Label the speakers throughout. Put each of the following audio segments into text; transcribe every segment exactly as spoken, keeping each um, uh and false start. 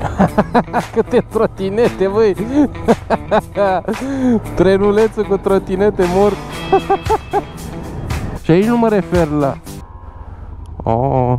Speaker 1: Câte trotinete, băi! Trenulețul cu trotinete mor. Și aici nu mă refer la... Oh.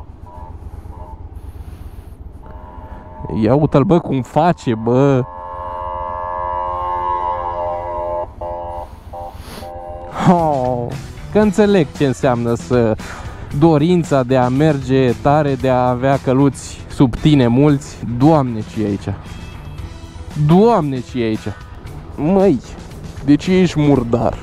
Speaker 1: Ia uite-l, bă, cum face, bă! Oh. Că înțeleg ce înseamnă să... dorința de a merge tare, de a avea căluți sub tine mulți. Doamne, ce e aici? Doamne, ce e aici? Măi, de ce ești murdar?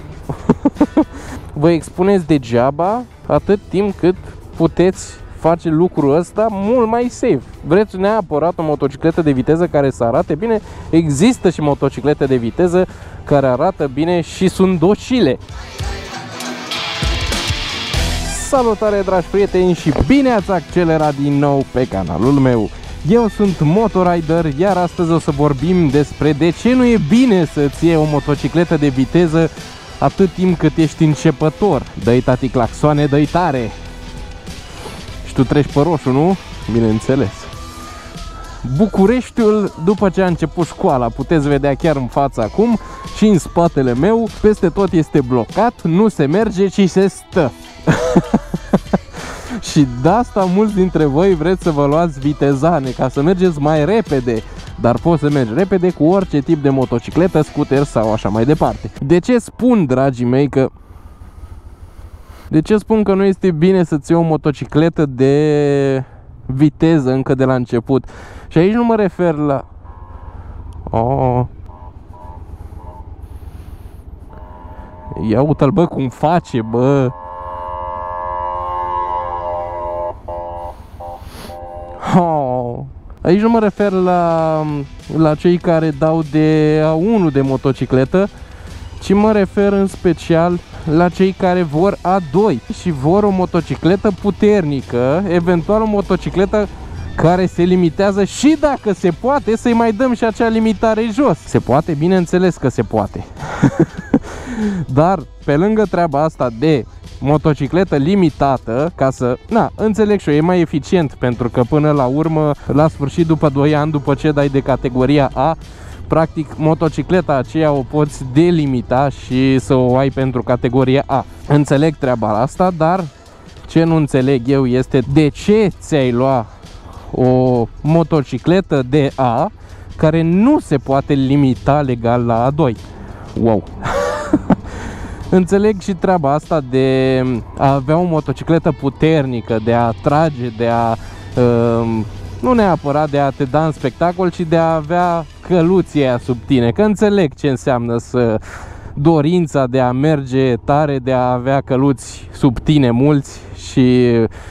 Speaker 1: Vă expuneți degeaba atât timp cât puteți face lucrul ăsta mult mai safe. Vreți neapărat o motocicletă de viteză care să arate bine? Există și motociclete de viteză care arată bine și sunt docile. Salutare, dragi prieteni, și bine ați accelerat din nou pe canalul meu. Eu sunt Motorider, iar astăzi o să vorbim despre de ce nu e bine să-ți iei o motocicletă de viteză atât timp cât ești începător. Dă-i, tati, claxoane, dă-i tare! Și tu treci pe roșu, nu? Bineînțeles. Bucureștiul după ce a început școala, puteți vedea chiar în fața acum și în spatele meu, peste tot este blocat, nu se merge, ci se stă. Și de asta mulți dintre voi vreți să vă luați vitezane ca să mergeți mai repede. Dar poți să mergi repede cu orice tip de motocicletă, scooter sau așa mai departe. De ce spun, dragii mei, că... De ce spun că nu este bine să-ți iei o motocicletă de viteză încă de la început? Și aici nu mă refer la... Oh. Ia uite-l, bă, cum face, bă! Oh. Aici nu mă refer la, la cei care dau de A unu de motocicletă, ci mă refer în special la cei care vor A doi și vor o motocicletă puternică, eventual o motocicletă care se limitează și, dacă se poate, să-i mai dăm și acea limitare jos. Se poate? Bineînțeles că se poate. Dar pe lângă treaba asta de motocicletă limitată, ca să, na, înțeleg și eu, e mai eficient, pentru că până la urmă, la sfârșit, după doi ani, după ce dai de categoria A, practic motocicleta aceea o poți delimita și să o ai pentru categoria A. Înțeleg treaba asta, dar ce nu înțeleg eu este de ce ți-ai lua o motocicletă de A care nu se poate limita legal la A doi. Wow! Înțeleg și treaba asta de a avea o motocicletă puternică, de a trage, de a... Uh, nu neapărat de a te da în spectacol, ci de a avea căluții aia sub tine. Că înțeleg ce înseamnă să... dorința de a merge tare, de a avea căluți sub tine mulți și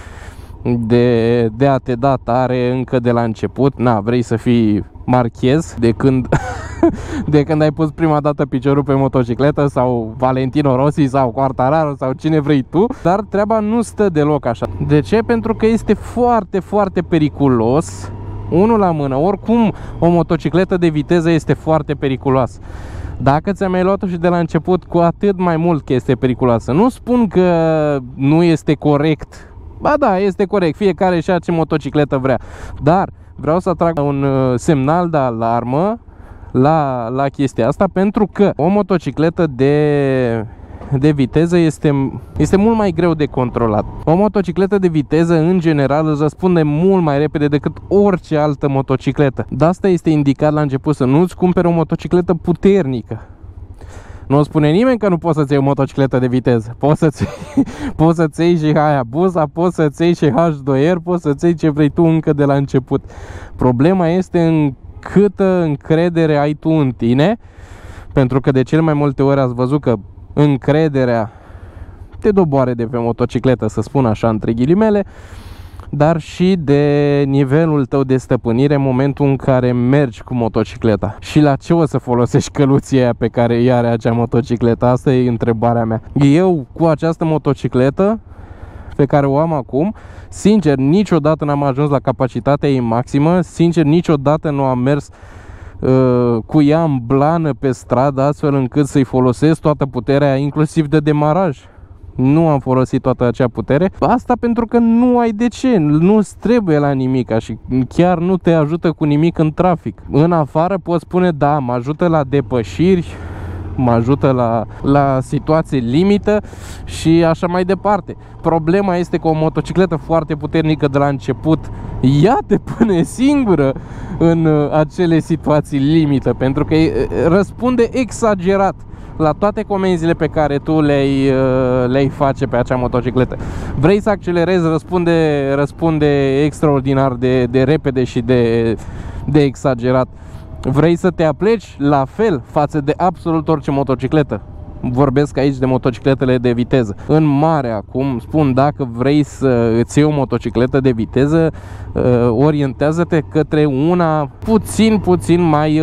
Speaker 1: de, de a te da tare încă de la început. Na, vrei să fii Marchez de când... de când ai pus prima dată piciorul pe motocicletă, sau Valentino Rossi sau Quartararo sau cine vrei tu, dar treaba nu stă deloc așa. De ce? Pentru că este foarte, foarte periculos. Unul la mână, oricum o motocicletă de viteză este foarte periculoasă. Dacă ți-ai mai luat-o și de la început, cu atât mai mult că este periculoasă. Nu spun că nu este corect. Ba da, este corect, fiecare și ce motocicletă vrea. Dar vreau să atrag un semnal de alarmă La, la chestia asta, pentru că o motocicletă de, de viteză este, este mult mai greu de controlat. O motocicletă de viteză, în general, îți răspunde mult mai repede decât orice altă motocicletă. De asta este indicat la început să nu-ți cumperi o motocicletă puternică. Nu spune nimeni că nu poți să-ți iei o motocicletă de viteză. Poți să-ți poți să-ți iei și Hayabusa, poți să-ți iei și H doi R, poți să-ți iei ce vrei tu încă de la început. Problema este în câtă încredere ai tu în tine, pentru că de cele mai multe ori ați văzut că încrederea te doboare de pe motocicletă, să spun așa, între ghilimele, dar și de nivelul tău de stăpânire în momentul în care mergi cu motocicleta. Și la ce o să folosești căluții aia pe care îi are acea motocicletă? Asta e întrebarea mea. Eu, cu această motocicletă pe care o am acum, sincer, niciodată n-am ajuns la capacitatea ei maximă. Sincer, niciodată nu am mers uh, cu ea în blană pe stradă, astfel încât să-i folosesc toată puterea, inclusiv de demaraj. nu am folosit toată acea putere. Asta pentru că nu ai de ce, nu-ți trebuie la nimic și chiar nu te ajută cu nimic în trafic. În afară poți spune, da, mă ajută la depășiri, mă ajută la, la situații limită și așa mai departe. Problema este că o motocicletă foarte puternică de la început ea te pune singură în acele situații limită, pentru că răspunde exagerat la toate comenzile pe care tu le-ai le face pe acea motocicletă. Vrei să accelerezi, răspunde, răspunde extraordinar de, de repede și de, de exagerat. Vrei să te apleci, la fel, față de absolut orice motocicletă. Vorbesc aici de motocicletele de viteză. În mare acum spun, dacă vrei să îți iei o motocicletă de viteză, orientează-te către una puțin, puțin mai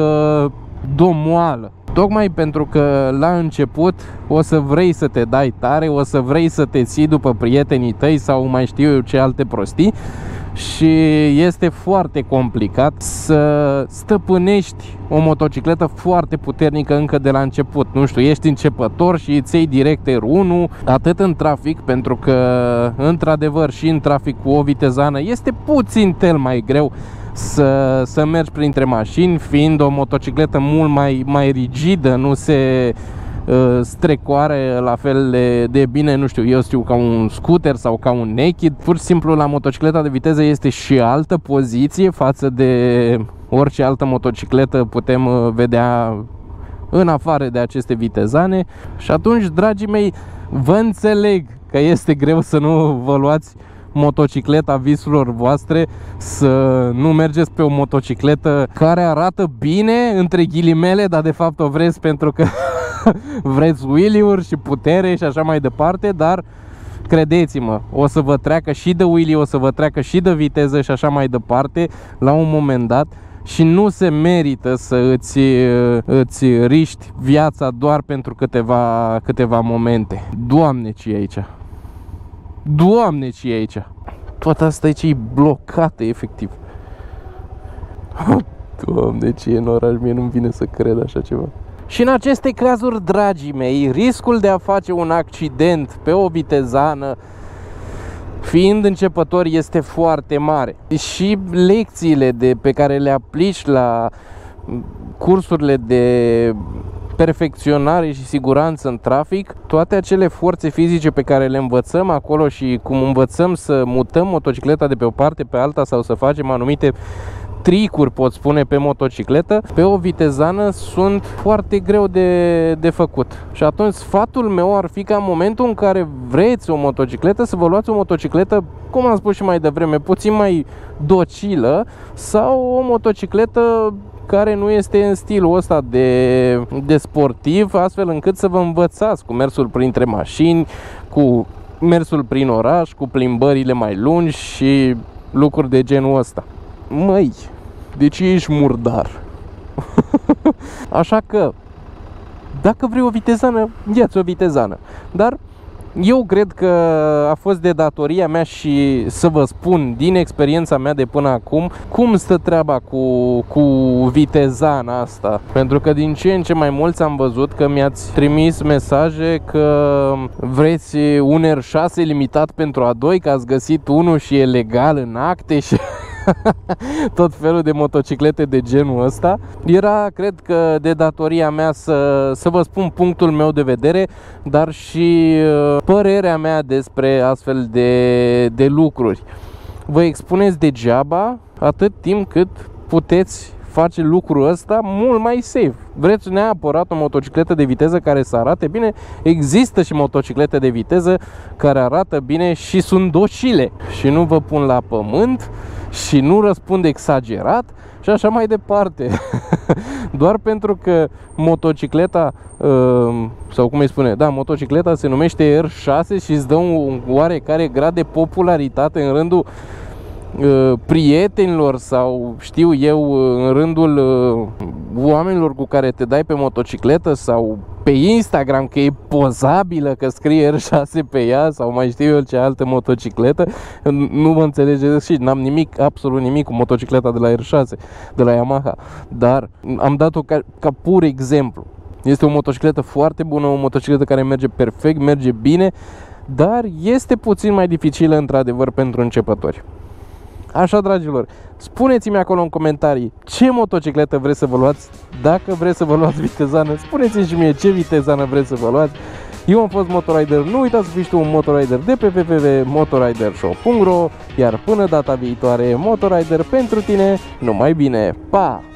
Speaker 1: domoală. Tocmai pentru că la început o să vrei să te dai tare, o să vrei să te ții după prietenii tăi sau mai știu eu ce alte prostii și este foarte complicat să stăpânești o motocicletă foarte puternică încă de la început. Nu știu, ești începător și îți iei direct R unu, atât în trafic, pentru că într-adevăr și în trafic cu o vitezană este puțin tel mai greu să, să mergi printre mașini, fiind o motocicletă mult mai, mai rigidă, nu se uh, strecoare la fel de, de bine, nu știu, eu știu, ca un scooter sau ca un naked. Pur și simplu la motocicleta de viteză este și altă poziție față de orice altă motocicletă putem uh, vedea în afară de aceste vitezane. Și atunci, dragii mei, vă înțeleg că este greu să nu vă luați motocicleta visurilor voastre, să nu mergeți pe o motocicletă care arată bine, între ghilimele, dar de fapt o vreți pentru că vreți wheelie-uri și putere și așa mai departe, dar credeți-mă, o să vă treacă și de wheelie, o să vă treacă și de viteză și așa mai departe la un moment dat și nu se merită să îți, îți riști viața doar pentru câteva, câteva momente. Doamne, ce e aici? Doamne, ce e aici? Toată asta aici e blocată, efectiv. Doamne, ce e în oraș, mie nu-mi vine să cred așa ceva. Și în aceste cazuri, dragii mei, riscul de a face un accident pe o vitezană, fiind începător, este foarte mare. Și lecțiile de, pe care le aplici la cursurile de perfecționare și siguranță în trafic, toate acele forțe fizice pe care le învățăm acolo și cum învățăm să mutăm motocicleta de pe o parte pe alta sau să facem anumite tricuri, pot spune, pe motocicletă, pe o vitezană sunt foarte greu de, de făcut. Și atunci sfatul meu ar fi ca în momentul în care vreți o motocicletă să vă luați o motocicletă, cum am spus și mai devreme, puțin mai docilă sau o motocicletă care nu este în stilul ăsta de, de sportiv, astfel încât să vă învățați cu mersul printre mașini, cu mersul prin oraș, cu plimbările mai lungi și lucruri de genul ăsta. Măi, de ce ești murdar? Așa că, dacă vrei o vitezană, ia-ți o vitezană. Dar eu cred că a fost de datoria mea și să vă spun din experiența mea de până acum cum stă treaba cu, cu vitezana asta. Pentru că din ce în ce mai mulți am văzut că mi-ați trimis mesaje că vreți un R șase limitat pentru A doi, că ați găsit unul și e legal în acte și tot felul de motociclete de genul ăsta. Era, cred că, de datoria mea să, să vă spun punctul meu de vedere, dar și uh, părerea mea despre astfel de, de lucruri. Vă expuneți degeaba atât timp cât puteți face lucrul ăsta mult mai safe. Vreți neapărat o motocicletă de viteză care să arate bine? Există și motociclete de viteză care arată bine și sunt docile și nu vă pun la pământ și nu răspund exagerat și așa mai departe. Doar pentru că motocicleta, sau cum îi spune, da, motocicleta se numește R șase și îți dă un oarecare grad de popularitate în rândul prietenilor sau știu eu în rândul oamenilor cu care te dai pe motocicletă sau pe Instagram că e pozabilă, că scrie R șase pe ea sau mai știu eu ce altă motocicletă. Nu mă înțelegeți și n-am nimic, absolut nimic cu motocicleta de la R șase, de la Yamaha, dar am dat-o ca, ca pur exemplu. Este o motocicletă foarte bună, o motocicletă care merge perfect, merge bine, dar este puțin mai dificilă într-adevăr pentru începători. Așa, dragilor, spuneți-mi acolo în comentarii ce motocicletă vreți să vă luați. Dacă vreți să vă luați vitezană, spuneți-mi și mie ce vitezană vreți să vă luați. Eu am fost Motorider, nu uitați să fii tu un Motorider de pe w w w punct motorider show punct ro. Iar până data viitoare, Motorider pentru tine, numai bine, pa!